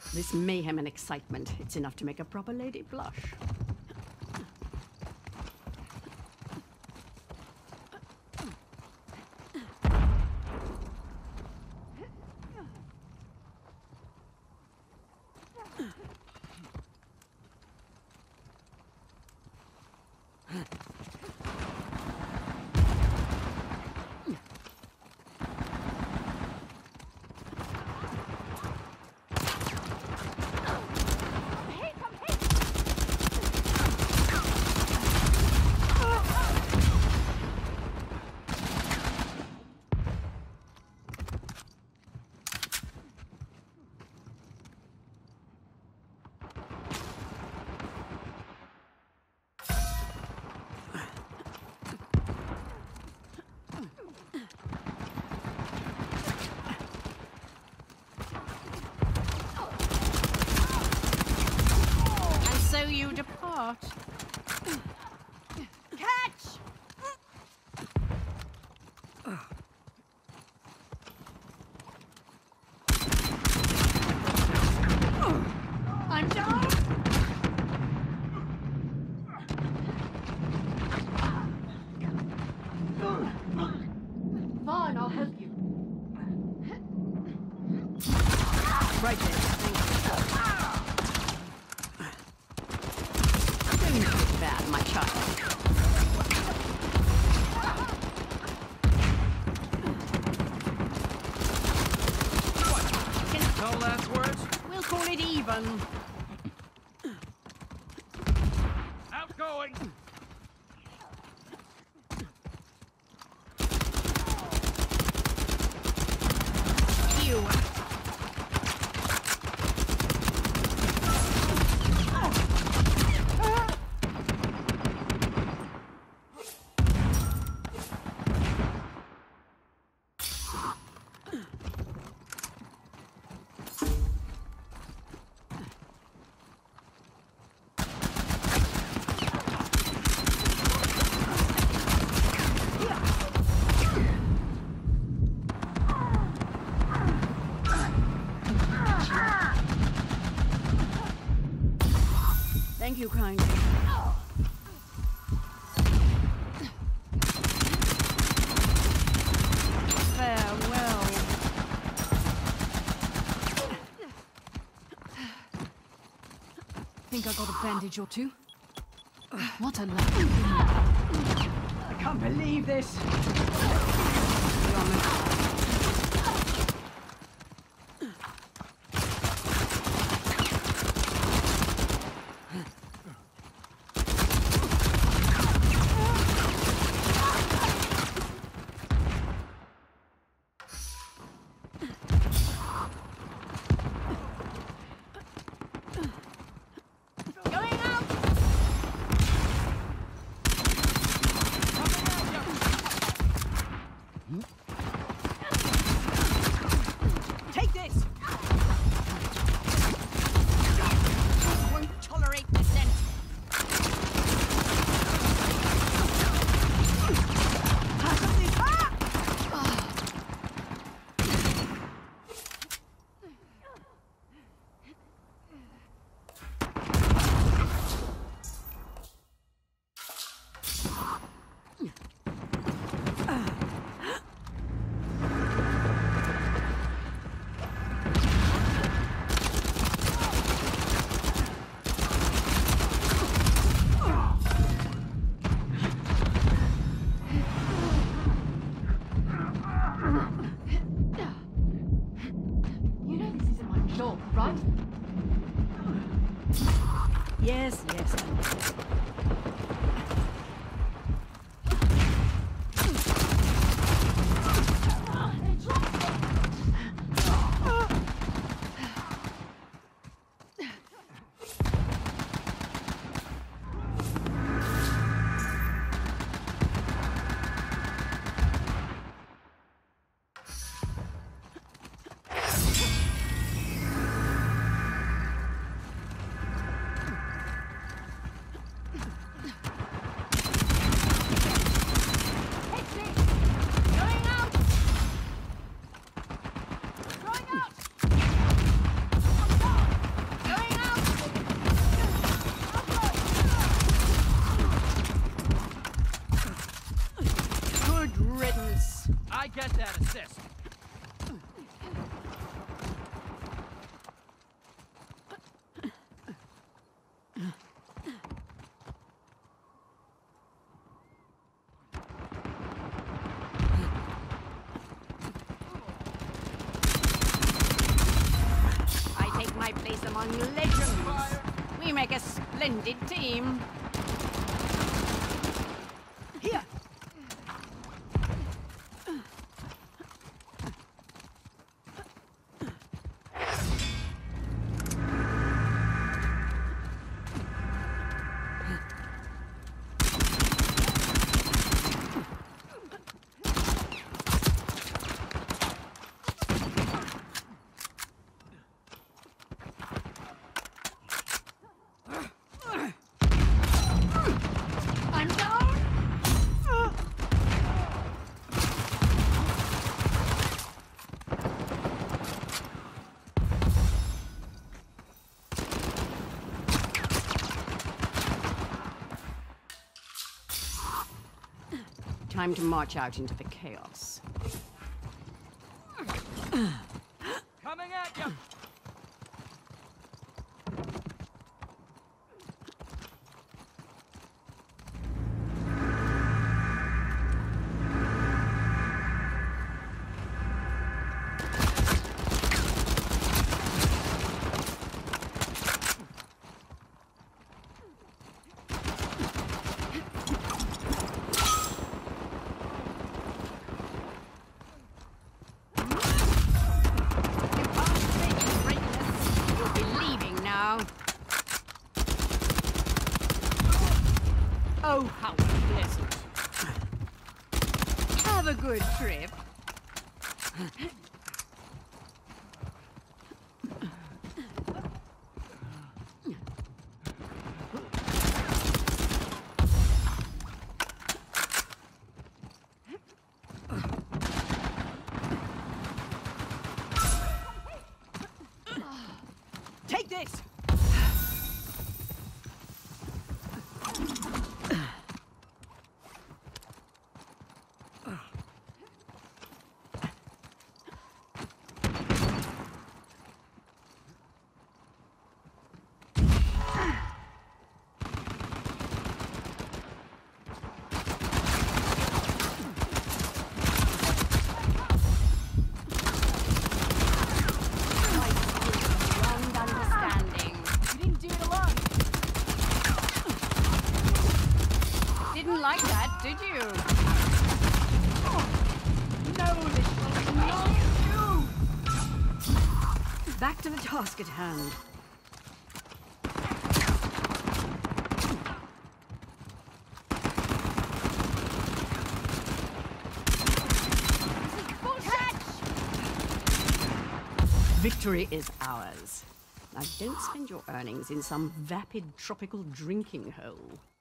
This mayhem and excitement, it's enough to make a proper lady blush. You depart. Catch! I'm down! Fine, I'll help you. Right there, thank you. Bad, my child. What? No last words? We'll call it even. Outgoing! You. Thank you kindly. Farewell. Think I got a bandage or two? What a lovely thing. I can't believe this. I get that assist. I take my place among legends. We make a splendid team. Here! I'm down. Time to march out into the chaos. Coming at you! You'll be leaving now. Oh, how pleasant. Have a good trip. Take this! Beyond understanding. You didn't do it alone! Didn't like that, did you? No, little, not you! Back to the task at hand. Victory is ours. Now don't spend your earnings in some vapid tropical drinking hole.